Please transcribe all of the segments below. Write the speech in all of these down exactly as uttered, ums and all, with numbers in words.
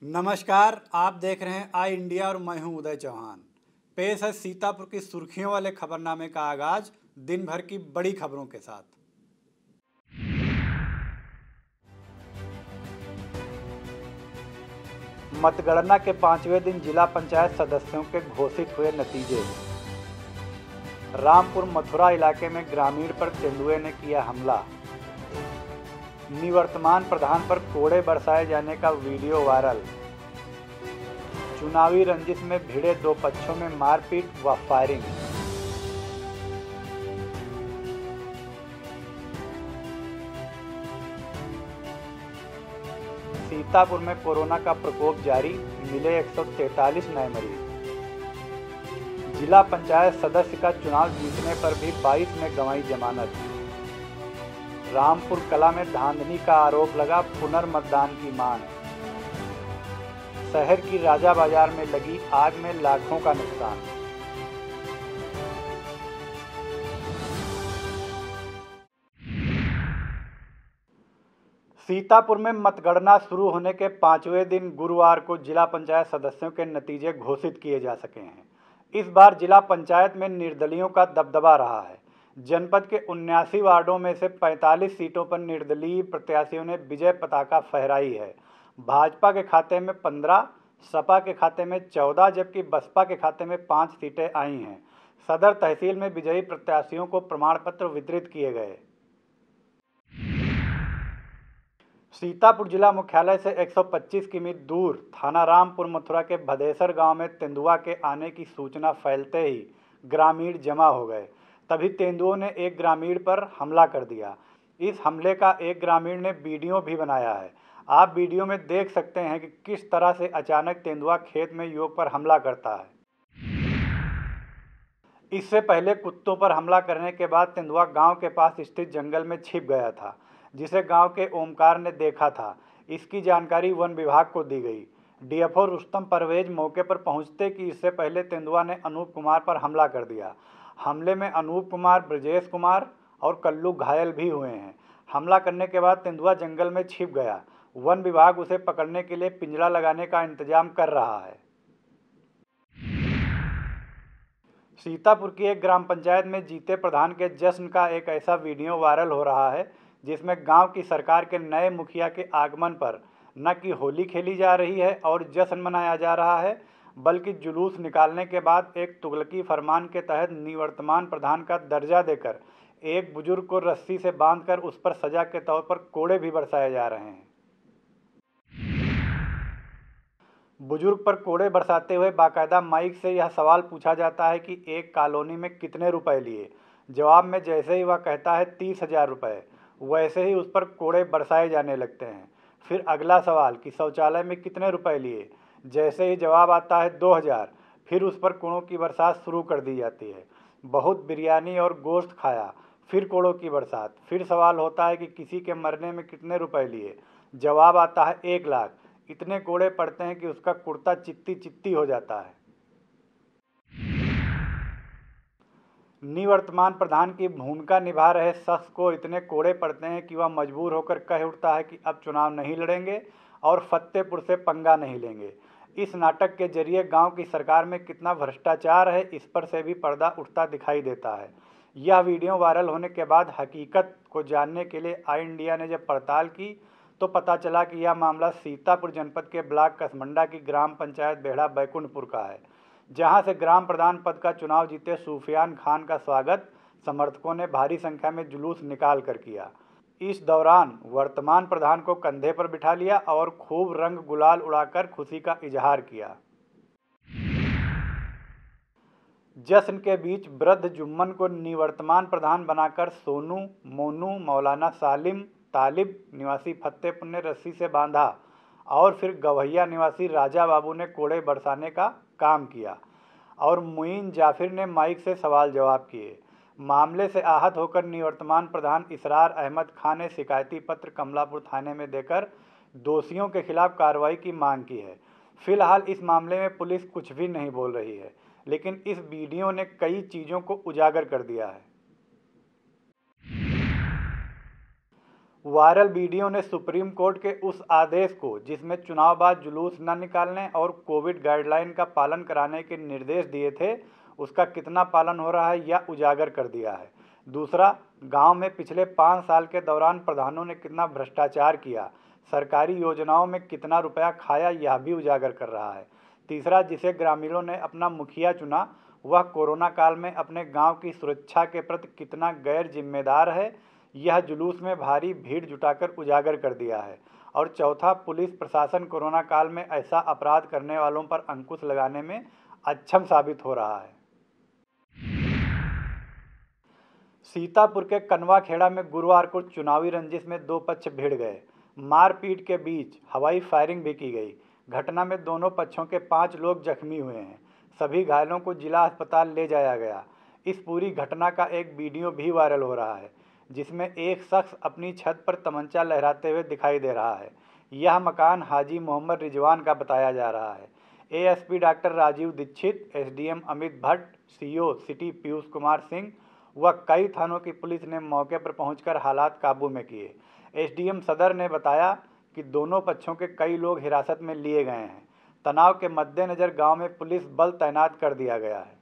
नमस्कार, आप देख रहे हैं आई इंडिया और मैं हूं उदय चौहान। पेश है सीतापुर की सुर्खियों वाले खबरनामे का आगाज दिन भर की बड़ी खबरों के साथ। मतगणना के पांचवें दिन जिला पंचायत सदस्यों के घोषित हुए नतीजे। रामपुर मथुरा इलाके में ग्रामीण पर तेंदुए ने किया हमला। निवर्तमान प्रधान पर कोड़े बरसाए जाने का वीडियो वायरल। चुनावी रंजिश में भिड़े दो पक्षों में मारपीट व फायरिंग। सीतापुर में कोरोना का प्रकोप जारी, मिले एक सौ तैंतालीस नए मरीज। जिला पंचायत सदस्य का चुनाव जीतने पर भी बाईस में गंवाई जमानत। रामपुर कला में धांधली का आरोप लगा, पुनर्मतदान की मांग। शहर की राजा बाजार में लगी आग में लाखों का नुकसान। सीतापुर में मतगणना शुरू होने के पांचवें दिन गुरुवार को जिला पंचायत सदस्यों के नतीजे घोषित किए जा सके हैं। इस बार जिला पंचायत में निर्दलियों का दबदबा रहा है। जनपद के उन्यासी वार्डों में से पैंतालीस सीटों पर निर्दलीय प्रत्याशियों ने विजय पताका फहराई है। भाजपा के खाते में पंद्रह, सपा के खाते में चौदह, जबकि बसपा के खाते में पाँच सीटें आई हैं। सदर तहसील में विजयी प्रत्याशियों को प्रमाण पत्र वितरित किए गए। सीतापुर जिला मुख्यालय से एक सौ पच्चीस किमी दूर थाना रामपुर मथुरा के भदेसर गांव में तेंदुआ के आने की सूचना फैलते ही ग्रामीण जमा हो गए। तभी तेंदुओं ने एक ग्रामीण पर हमला कर दिया। इस हमले का एक ग्रामीण ने वीडियो भी बनाया है। आप वीडियो में देख सकते हैं कि किस तरह से अचानक तेंदुआ खेत में युवक पर हमला करता है। इससे पहले कुत्तों पर हमला करने के बाद तेंदुआ गांव के पास स्थित जंगल में छिप गया था, जिसे गांव के ओमकार ने देखा था। इसकी जानकारी वन विभाग को दी गई। डीएफओ रुस्तम परवेज मौके पर पहुंचते कि इससे पहले तेंदुआ ने अनूप कुमार पर हमला कर दिया। हमले में अनूप कुमार, ब्रजेश कुमार और कल्लू घायल भी हुए हैं। हमला करने के बाद तेंदुआ जंगल में छिप गया। वन विभाग उसे पकड़ने के लिए पिंजरा लगाने का इंतजाम कर रहा है। सीतापुर की एक ग्राम पंचायत में जीते प्रधान के जश्न का एक ऐसा वीडियो वायरल हो रहा है जिसमें गांव की सरकार के नए मुखिया के आगमन पर न कि होली खेली जा रही है और जश्न मनाया जा रहा है, बल्कि जुलूस निकालने के बाद एक तुगलकी फरमान के तहत निवर्तमान प्रधान का दर्जा देकर एक बुजुर्ग को रस्सी से बांधकर उस पर सजा के तौर पर कोड़े भी बरसाए जा रहे हैं। बुजुर्ग पर कोड़े बरसाते हुए बाकायदा माइक से यह सवाल पूछा जाता है कि एक कॉलोनी में कितने रुपए लिए। जवाब में जैसे ही वह कहता है तीस हजार रुपये, वैसे ही उस पर कोड़े बरसाए जाने लगते हैं। फिर अगला सवाल कि शौचालय में कितने रुपए लिए। जैसे ही जवाब आता है दो हज़ार, फिर उस पर कोड़ों की बरसात शुरू कर दी जाती है। बहुत बिरयानी और गोश्त खाया, फिर कोड़ों की बरसात। फिर सवाल होता है कि किसी के मरने में कितने रुपए लिए। जवाब आता है एक लाख। इतने कोड़े पड़ते हैं कि उसका कुर्ता चित्ती चित्ती हो जाता है। निवर्तमान प्रधान की भूमिका निभा रहे शख्स को इतने कोड़े पड़ते हैं कि वह मजबूर होकर कह उठता है कि अब चुनाव नहीं लड़ेंगे और फतेहपुर से पंगा नहीं लेंगे। इस नाटक के जरिए गांव की सरकार में कितना भ्रष्टाचार है, इस पर से भी पर्दा उठता दिखाई देता है। यह वीडियो वायरल होने के बाद हकीकत को जानने के लिए आई इंडिया ने जब पड़ताल की तो पता चला कि यह मामला सीतापुर जनपद के ब्लॉक कसमंडा की ग्राम पंचायत बेहड़ा बैकुंठपुर का है, जहां से ग्राम प्रधान पद का चुनाव जीते सूफियान खान का स्वागत समर्थकों ने भारी संख्या में जुलूस निकाल कर किया। इस दौरान वर्तमान प्रधान को कंधे पर बिठा लिया और खूब रंग गुलाल उड़ाकर खुशी का इजहार किया। जश्न के बीच वृद्ध जुम्मन को निवर्तमान प्रधान बनाकर सोनू, मोनू, मौलाना सालिम, तालिब निवासी फतेहपुर ने रस्सी से बांधा और फिर गवैया निवासी राजा बाबू ने कोड़े बरसाने का काम किया और मुईन जाफिर ने माइक से सवाल जवाब किए। मामले से आहत होकर निवर्तमान प्रधान इसरार अहमद खान ने शिकायती पत्र कमलापुर थाने में देकर दोषियों के खिलाफ कार्रवाई की मांग की है। फिलहाल इस मामले में पुलिस कुछ भी नहीं बोल रही है, लेकिन इस वीडियो ने कई चीज़ों को उजागर कर दिया है। वायरल वीडियो ने सुप्रीम कोर्ट के उस आदेश को, जिसमें चुनाव बाद जुलूस न निकालने और कोविड गाइडलाइन का पालन कराने के निर्देश दिए थे, उसका कितना पालन हो रहा है यह उजागर कर दिया है। दूसरा, गांव में पिछले पाँच साल के दौरान प्रधानों ने कितना भ्रष्टाचार किया, सरकारी योजनाओं में कितना रुपया खाया, यह भी उजागर कर रहा है। तीसरा, जिसे ग्रामीणों ने अपना मुखिया चुना, वह कोरोना काल में अपने गांव की सुरक्षा के प्रति कितना गैर जिम्मेदार है, यह जुलूस में भारी भीड़ जुटाकर उजागर कर दिया है। और चौथा, पुलिस प्रशासन कोरोना काल में ऐसा अपराध करने वालों पर अंकुश लगाने में अक्षम साबित हो रहा है। सीतापुर के कनवा खेड़ा में गुरुवार को चुनावी रंजिश में दो पक्ष भिड़ गए। मारपीट के बीच हवाई फायरिंग भी की गई। घटना में दोनों पक्षों के पाँच लोग जख्मी हुए हैं। सभी घायलों को जिला अस्पताल ले जाया गया। इस पूरी घटना का एक वीडियो भी वायरल हो रहा है, जिसमें एक शख्स अपनी छत पर तमंचा लहराते हुए दिखाई दे रहा है। यह मकान हाजी मोहम्मद रिजवान का बताया जा रहा है। ASP doctor Rajeev Dixit, SDM Amit Bhatt, CO city Piyush Kumar Singh व कई थानों की पुलिस ने मौके पर पहुंचकर हालात काबू में किए। एसडीएम सदर ने बताया कि दोनों पक्षों के कई लोग हिरासत में लिए गए हैं। तनाव के मद्देनजर गांव में पुलिस बल तैनात कर दिया गया है।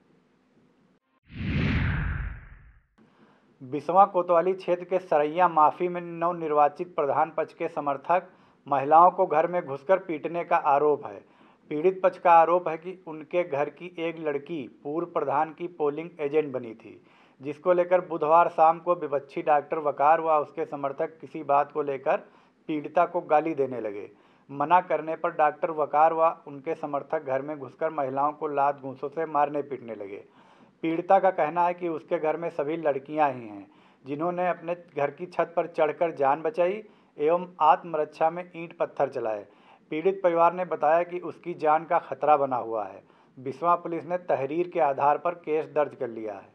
बिसवा कोतवाली क्षेत्र के सरैया माफी में नवनिर्वाचित प्रधान पक्ष के समर्थक महिलाओं को घर में घुसकर पीटने का आरोप है। पीड़ित पक्ष का आरोप है कि उनके घर की एक लड़की पूर्व प्रधान की पोलिंग एजेंट बनी थी, जिसको लेकर बुधवार शाम को विपक्षी डॉक्टर वकार व उसके समर्थक किसी बात को लेकर पीड़िता को गाली देने लगे। मना करने पर डॉक्टर वकार व उनके समर्थक घर में घुसकर महिलाओं को लात घूंसों से मारने पीटने लगे। पीड़िता का कहना है कि उसके घर में सभी लड़कियां ही हैं, जिन्होंने अपने घर की छत पर चढ़कर जान बचाई एवं आत्मरक्षा में ईंट पत्थर चलाए। पीड़ित परिवार ने बताया कि उसकी जान का खतरा बना हुआ है। बिसवा पुलिस ने तहरीर के आधार पर केस दर्ज कर लिया है।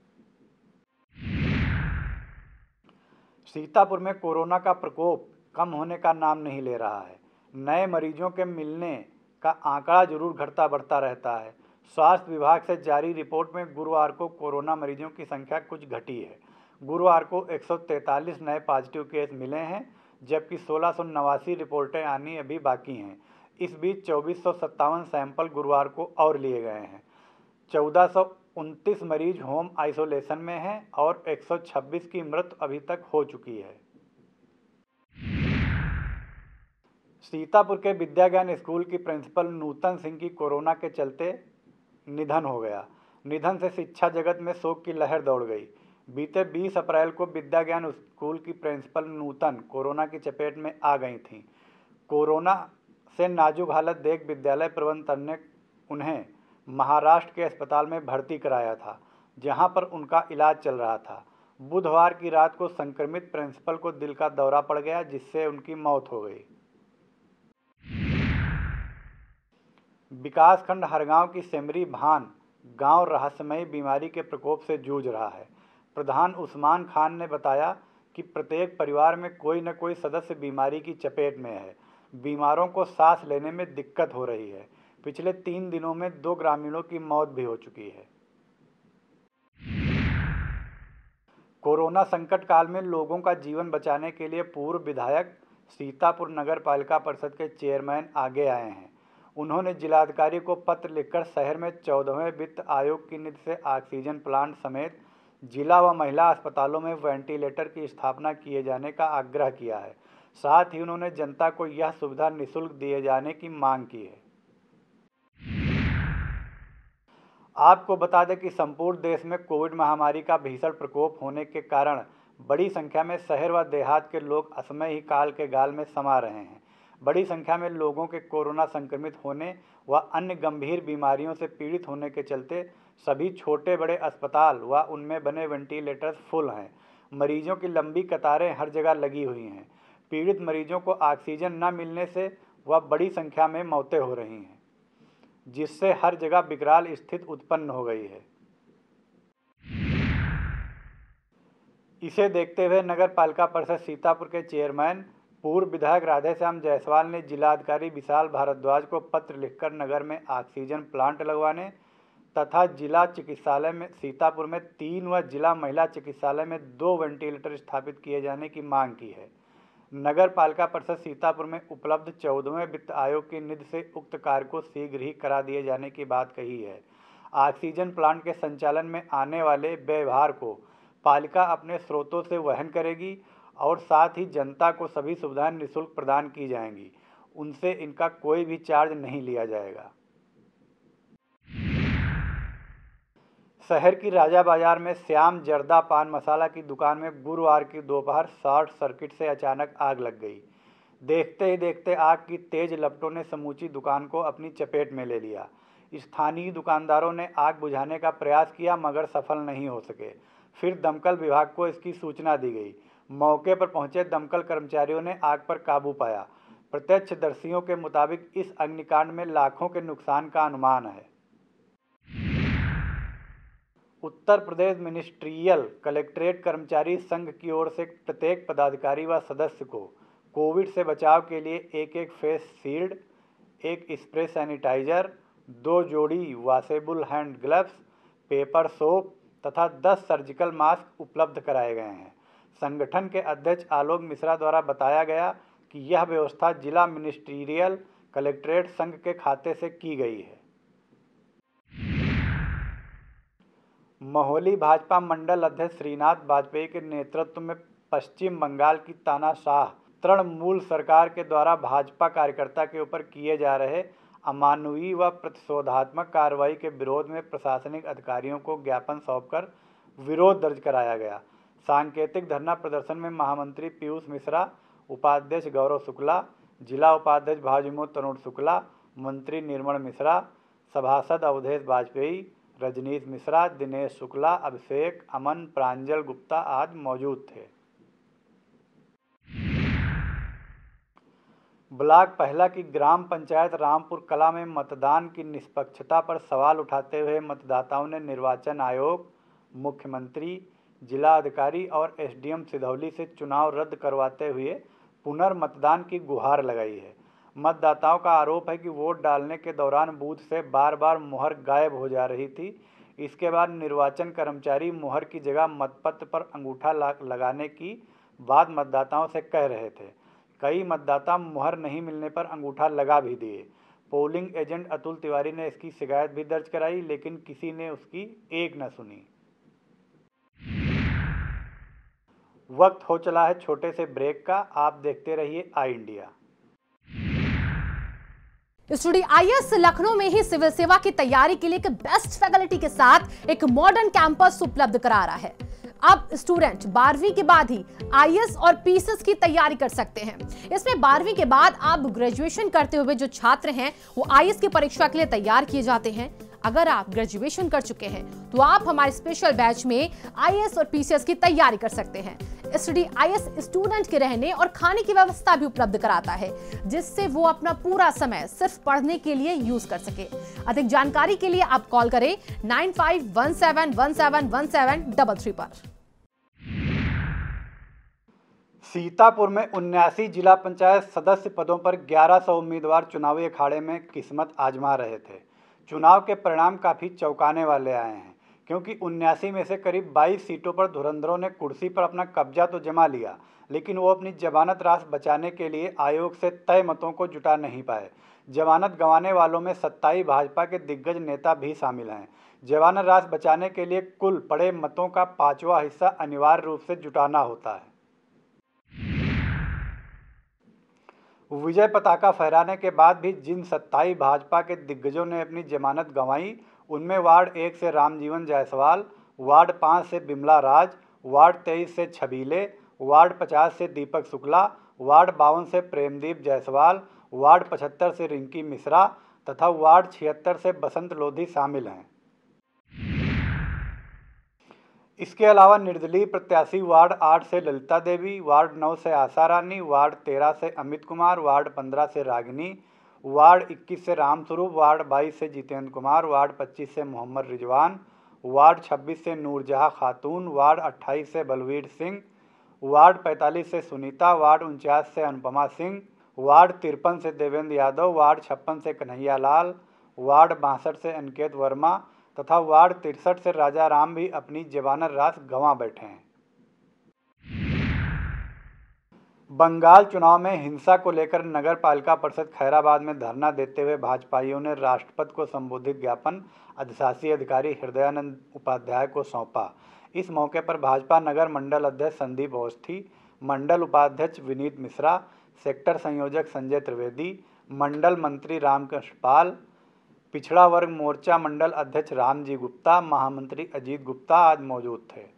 सीतापुर में कोरोना का प्रकोप कम होने का नाम नहीं ले रहा है। नए मरीजों के मिलने का आंकड़ा जरूर घटता बढ़ता रहता है। स्वास्थ्य विभाग से जारी रिपोर्ट में गुरुवार को कोरोना मरीजों की संख्या कुछ घटी है। गुरुवार को एक सौ तैंतालीस नए पॉजिटिव केस मिले हैं, जबकि सोलह सौ नवासी रिपोर्टें आनी अभी बाकी हैं। इस बीच चौबीस सौ सत्तावन सैंपल गुरुवार को और लिए गए हैं। चौदह सौ उनतीस मरीज होम आइसोलेशन में हैं और एक सौ छब्बीस की मृत्यु अभी तक हो चुकी है। सीतापुर के विद्या ज्ञान स्कूल की प्रिंसिपल नूतन सिंह की कोरोना के चलते निधन हो गया। निधन से शिक्षा जगत में शोक की लहर दौड़ गई। बीते बीस अप्रैल को विद्या ज्ञान स्कूल की प्रिंसिपल नूतन कोरोना की चपेट में आ गई थीं। कोरोना से नाजुक हालत देख विद्यालय प्रबंधन ने उन्हें महाराष्ट्र के अस्पताल में भर्ती कराया था, जहां पर उनका इलाज चल रहा था। बुधवार की रात को संक्रमित प्रिंसिपल को दिल का दौरा पड़ गया, जिससे उनकी मौत हो गई। विकासखंड हरगांव की सेमरी भान गांव रहस्यमयी बीमारी के प्रकोप से जूझ रहा है। प्रधान उस्मान खान ने बताया कि प्रत्येक परिवार में कोई न कोई सदस्य बीमारी की चपेट में है। बीमारों को सांस लेने में दिक्कत हो रही है। पिछले तीन दिनों में दो ग्रामीणों की मौत भी हो चुकी है। कोरोना संकट काल में लोगों का जीवन बचाने के लिए पूर्व विधायक सीतापुर नगर पालिका परिषद के चेयरमैन आगे आए हैं। उन्होंने जिलाधिकारी को पत्र लिखकर शहर में चौदहवें वित्त आयोग की निधि से ऑक्सीजन प्लांट समेत जिला व महिला अस्पतालों में वेंटिलेटर की स्थापना किए जाने का आग्रह किया है। साथ ही उन्होंने जनता को यह सुविधा निःशुल्क दिए जाने की मांग की है। आपको बता दें कि संपूर्ण देश में कोविड महामारी का भीषण प्रकोप होने के कारण बड़ी संख्या में शहर व देहात के लोग असमय ही काल के गाल में समा रहे हैं। बड़ी संख्या में लोगों के कोरोना संक्रमित होने व अन्य गंभीर बीमारियों से पीड़ित होने के चलते सभी छोटे बड़े अस्पताल व उनमें बने वेंटिलेटर्स फुल हैं। मरीजों की लंबी कतारें हर जगह लगी हुई हैं। पीड़ित मरीजों को ऑक्सीजन न मिलने से वह बड़ी संख्या में मौतें हो रही हैं, जिससे हर जगह विकराल स्थिति उत्पन्न हो गई है। इसे देखते हुए नगर पालिका परिषद सीतापुर के चेयरमैन पूर्व विधायक राधेश्याम जायसवाल ने जिलाधिकारी विशाल भारद्वाज को पत्र लिखकर नगर में ऑक्सीजन प्लांट लगवाने तथा जिला चिकित्सालय में सीतापुर में तीन व जिला महिला चिकित्सालय में दो वेंटिलेटर स्थापित किए जाने की मांग की है। नगर पालिका परिषद सीतापुर में उपलब्ध चौदहवें वित्त आयोग की निधि से उक्त कार्य को शीघ्र ही करा दिए जाने की बात कही है। ऑक्सीजन प्लांट के संचालन में आने वाले व्यवहार को पालिका अपने स्रोतों से वहन करेगी और साथ ही जनता को सभी सुविधाएं निःशुल्क प्रदान की जाएंगी। उनसे इनका कोई भी चार्ज नहीं लिया जाएगा। शहर की राजा बाजार में श्याम जर्दा पान मसाला की दुकान में गुरुवार की दोपहर शॉर्ट सर्किट से अचानक आग लग गई। देखते ही देखते आग की तेज लपटों ने समूची दुकान को अपनी चपेट में ले लिया। स्थानीय दुकानदारों ने आग बुझाने का प्रयास किया मगर सफल नहीं हो सके। फिर दमकल विभाग को इसकी सूचना दी गई। मौके पर पहुंचे दमकल कर्मचारियों ने आग पर काबू पाया। प्रत्यक्षदर्शियों के मुताबिक इस अग्निकांड में लाखों के नुकसान का अनुमान है। उत्तर प्रदेश मिनिस्ट्रियल कलेक्ट्रेट कर्मचारी संघ की ओर से प्रत्येक पदाधिकारी व सदस्य को कोविड से बचाव के लिए एक एक फेस शील्ड, एक स्प्रे सैनिटाइजर, दो जोड़ी washable hand gloves, paper soap तथा दस सर्जिकल मास्क उपलब्ध कराए गए हैं। संगठन के अध्यक्ष आलोक मिश्रा द्वारा बताया गया कि यह व्यवस्था जिला मिनिस्ट्रियल कलेक्ट्रेट संघ के खाते से की गई है। महोली भाजपा मंडल अध्यक्ष श्रीनाथ वाजपेयी के नेतृत्व में पश्चिम बंगाल की तानाशाह तृणमूल सरकार के द्वारा भाजपा कार्यकर्ता के ऊपर किए जा रहे अमानवीय व प्रतिशोधात्मक कार्रवाई के विरोध में प्रशासनिक अधिकारियों को ज्ञापन सौंपकर विरोध दर्ज कराया गया। सांकेतिक धरना प्रदर्शन में महामंत्री पीयूष मिश्रा, उपाध्यक्ष गौरव शुक्ला, जिला उपाध्यक्ष भावविमोद तरुण शुक्ला, मंत्री निर्मल मिश्रा, सभासद अवधेश वाजपेयी, रजनीश मिश्रा, दिनेश शुक्ला, अभिषेक, अमन, प्रांजल गुप्ता आदि मौजूद थे। ब्लॉक पहला की ग्राम पंचायत रामपुर कला में मतदान की निष्पक्षता पर सवाल उठाते हुए मतदाताओं ने निर्वाचन आयोग, मुख्यमंत्री, जिला अधिकारी और एसडीएम सिधौली से चुनाव रद्द करवाते हुए पुनर्मतदान की गुहार लगाई है। मतदाताओं का आरोप है कि वोट डालने के दौरान बूथ से बार बार मुहर गायब हो जा रही थी। इसके बाद निर्वाचन कर्मचारी मुहर की जगह मतपत्र पर अंगूठा लगाने की बात मतदाताओं से कह रहे थे। कई मतदाता मुहर नहीं मिलने पर अंगूठा लगा भी दिए। पोलिंग एजेंट अतुल तिवारी ने इसकी शिकायत भी दर्ज कराई, लेकिन किसी ने उसकी एक न सुनी। वक्त हो चला है छोटे से ब्रेक का। आप देखते रहिए I India. Study IAS Lucknow में ही सिविल सेवा की तैयारी के लिए एक बेस्ट फैकल्टी के साथ एक मॉडर्न कैंपस उपलब्ध करा रहा है। अब स्टूडेंट बारहवीं के बाद ही आईएएस और पीसीएस की तैयारी कर सकते हैं। इसमें बारहवीं के बाद आप ग्रेजुएशन करते हुए जो छात्र हैं वो आईएएस की परीक्षा के लिए तैयार किए जाते हैं। अगर आप ग्रेजुएशन कर चुके हैं तो आप हमारे स्पेशल बैच में आईएएस और पीसीएस की तैयारी कर सकते हैं। स्टडी आईएएस स्टूडेंट के रहने और खाने की व्यवस्था भी उपलब्ध कराता है, जिससे वो अपना पूरा समय सिर्फ पढ़ने के लिए यूज कर सके। अधिक जानकारी के लिए आप कॉल करें nine five one seven one seven one seven double three पर। सीतापुर में उन्यासी जिला पंचायत सदस्य पदों पर ग्यारह सौ उम्मीदवार चुनावी अखाड़े में किस्मत आजमा रहे थे। चुनाव के परिणाम काफ़ी चौंकाने वाले आए हैं, क्योंकि उन्यासी में से करीब बाईस सीटों पर धुरंधरों ने कुर्सी पर अपना कब्जा तो जमा लिया, लेकिन वो अपनी जमानत राशि बचाने के लिए आयोग से तय मतों को जुटा नहीं पाए। जमानत गंवाने वालों में सत्ताईस भाजपा के दिग्गज नेता भी शामिल हैं। जमानत राशि बचाने के लिए कुल पड़े मतों का पाँचवा हिस्सा अनिवार्य रूप से जुटाना होता है। विजय पताका फहराने के बाद भी जिन सत्ताईस भाजपा के दिग्गजों ने अपनी जमानत गंवाई, उनमें वार्ड एक से रामजीवन जायसवाल, वार्ड पाँच से बिमला राज, वार्ड तेईस से छबीले, वार्ड पचास से दीपक शुक्ला, वार्ड बावन से प्रेमदीप जायसवाल, वार्ड पचहत्तर से रिंकी मिश्रा तथा वार्ड छिहत्तर से बसंत लोधी शामिल हैं। इसके अलावा निर्दलीय प्रत्याशी वार्ड आठ से ललिता देवी, वार्ड नौ से आशा रानी, वार्ड तेरह से अमित कुमार, वार्ड पंद्रह से रागिनी, वार्ड इक्कीस से रामस्वरूप, वार्ड बाईस से जितेंद्र कुमार, वार्ड पच्चीस से मोहम्मद रिजवान, वार्ड छब्बीस से नूरजहाँ खातून, वार्ड अट्ठाईस से बलवीर सिंह, वार्ड पैंतालीस से सुनीता, वार्ड उनचास से अनुपमा सिंह, वार्ड तिरपन से देवेंद्र यादव, वार्ड छप्पन से कन्हैया लाल, वार्ड बासठ से अनिकेत वर्मा तथा वार्ड तिरसठ से राजा राम भी अपनी जमानत राशि गंवा बैठे हैं। बंगाल चुनाव में हिंसा को लेकर नगर पालिका परिषद खैराबाद में धरना देते हुए भाजपाइयों ने राष्ट्रपति को संबोधित ज्ञापन अधिशासी अधिकारी हृदयानंद उपाध्याय को सौंपा। इस मौके पर भाजपा नगर मंडल अध्यक्ष संदीप अवस्थी, मंडल उपाध्यक्ष विनीत मिश्रा, सेक्टर संयोजक संजय त्रिवेदी, मंडल मंत्री रामकृष्ण पाल, पिछड़ा वर्ग मोर्चा मंडल अध्यक्ष रामजी गुप्ता, महामंत्री अजीत गुप्ता आज मौजूद थे।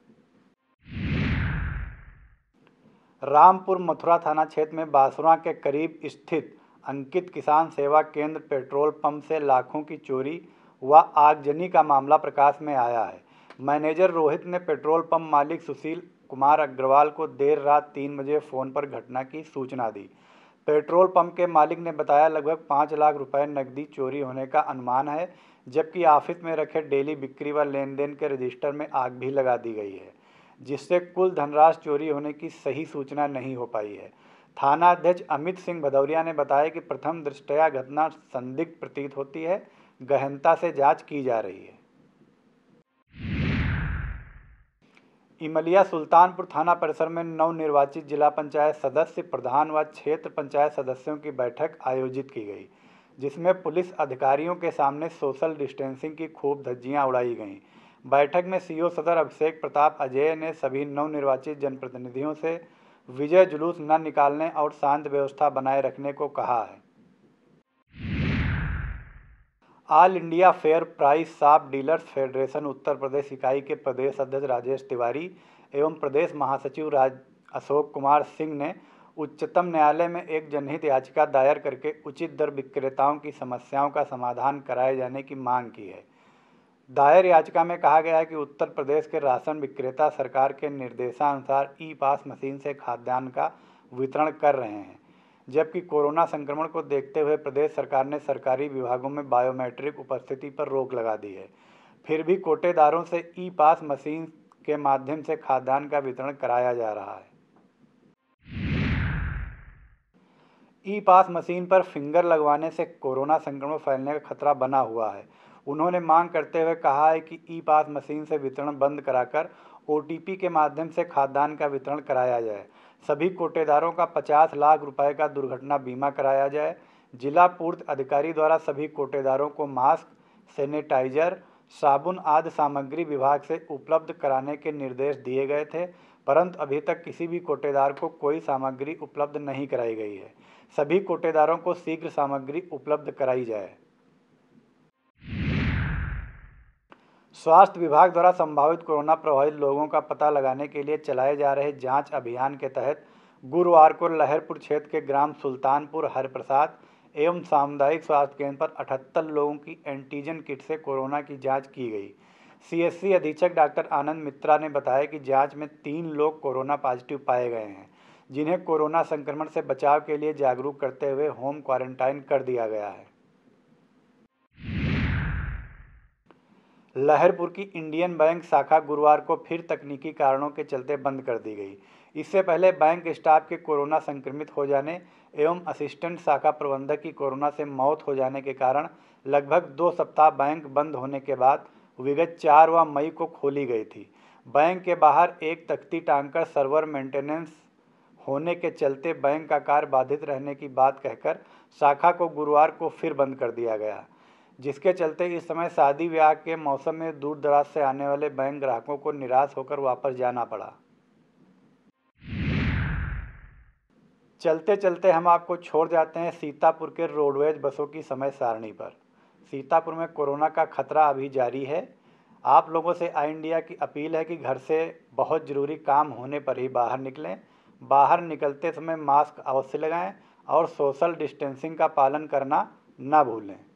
रामपुर मथुरा थाना क्षेत्र में बासुरा के करीब स्थित अंकित किसान सेवा केंद्र पेट्रोल पंप से लाखों की चोरी व आगजनी का मामला प्रकाश में आया है। मैनेजर रोहित ने पेट्रोल पंप मालिक सुशील कुमार अग्रवाल को देर रात तीन बजे फ़ोन पर घटना की सूचना दी। पेट्रोल पंप के मालिक ने बताया लगभग पाँच लाख रुपए नकदी चोरी होने का अनुमान है, जबकि ऑफिस में रखे डेली बिक्री व लेन देन के रजिस्टर में आग भी लगा दी गई है, जिससे कुल धनराशि चोरी होने की सही सूचना नहीं हो पाई है। थाना अध्यक्ष अमित सिंह भदौरिया ने बताया कि प्रथम दृष्टया घटना संदिग्ध प्रतीत होती है, गहनता से जांच की जा रही है। इमलिया सुल्तानपुर थाना परिसर में नवनिर्वाचित जिला पंचायत सदस्य, प्रधान व क्षेत्र पंचायत सदस्यों की बैठक आयोजित की गई, जिसमें पुलिस अधिकारियों के सामने सोशल डिस्टेंसिंग की खूब धज्जियां उड़ाई गईं। बैठक में सीओ सदर अभिषेक प्रताप अजय ने सभी नवनिर्वाचित जनप्रतिनिधियों से विजय जुलूस न निकालने और शांत व्यवस्था बनाए रखने को कहा है। All India Fair Price Shop Dealers Federation Uttar Pradesh इकाई के प्रदेश अध्यक्ष राजेश तिवारी एवं प्रदेश महासचिव राज अशोक कुमार सिंह ने उच्चतम न्यायालय में एक जनहित याचिका दायर करके उचित दर विक्रेताओं की समस्याओं का समाधान कराए जाने की मांग की है। दायर याचिका में कहा गया है कि उत्तर प्रदेश के राशन विक्रेता सरकार के निर्देशानुसार ई पास मशीन से खाद्यान्न का वितरण कर रहे हैं, जबकि कोरोना संक्रमण को देखते हुए प्रदेश सरकार ने सरकारी विभागों में बायोमेट्रिक उपस्थिति पर रोक लगा दी है। फिर भी कोटेदारों से ई पास मशीन के माध्यम से खाद्यान्न का वितरण कराया जा रहा है। ई पास मशीन पर फिंगर लगवाने से कोरोना संक्रमण फैलने का खतरा बना हुआ है। उन्होंने मांग करते हुए कहा है कि ई पास मशीन से वितरण बंद कराकर ओ टी पी के माध्यम से खाद्यान्न का वितरण कराया जाए। सभी कोटेदारों का पचास लाख रुपए का दुर्घटना बीमा कराया जाए। जिला पूर्ति अधिकारी द्वारा सभी कोटेदारों को मास्क, सैनिटाइजर, साबुन आदि सामग्री विभाग से उपलब्ध कराने के निर्देश दिए गए थे, परंतु अभी तक किसी भी कोटेदार को कोई सामग्री उपलब्ध नहीं कराई गई है। सभी कोटेदारों को शीघ्र सामग्री उपलब्ध कराई जाए। स्वास्थ्य विभाग द्वारा संभावित कोरोना प्रभावित लोगों का पता लगाने के लिए चलाए जा रहे जांच अभियान के तहत गुरुवार को लहरपुर क्षेत्र के ग्राम सुल्तानपुर हरप्रसाद एवं सामुदायिक स्वास्थ्य केंद्र पर अठहत्तर लोगों की एंटीजन किट से कोरोना की जांच की गई। सी एस सी अधीक्षक डॉक्टर आनंद मित्रा ने बताया कि जांच में तीन लोग कोरोना पॉजिटिव पाए गए हैं, जिन्हें कोरोना संक्रमण से बचाव के लिए जागरूक करते हुए होम क्वारंटाइन कर दिया गया है। लहरपुर की इंडियन बैंक शाखा गुरुवार को फिर तकनीकी कारणों के चलते बंद कर दी गई। इससे पहले बैंक स्टाफ के कोरोना संक्रमित हो जाने एवं असिस्टेंट शाखा प्रबंधक की कोरोना से मौत हो जाने के कारण लगभग दो सप्ताह बैंक बंद होने के बाद विगत चार व मई को खोली गई थी। बैंक के बाहर एक तख्ती टांगकर सर्वर मेंटेनेंस होने के चलते बैंक का कार्य बाधित रहने की बात कहकर शाखा को गुरुवार को फिर बंद कर दिया गया, जिसके चलते इस समय शादी ब्याह के मौसम में दूर दराज से आने वाले बैंक ग्राहकों को निराश होकर वापस जाना पड़ा। चलते चलते हम आपको छोड़ जाते हैं सीतापुर के रोडवेज बसों की समय सारणी पर। सीतापुर में कोरोना का खतरा अभी जारी है। आप लोगों से आई इंडिया की अपील है कि घर से बहुत ज़रूरी काम होने पर ही बाहर निकलें। बाहर निकलते समय मास्क अवश्य लगाएं और सोशल डिस्टेंसिंग का पालन करना न भूलें।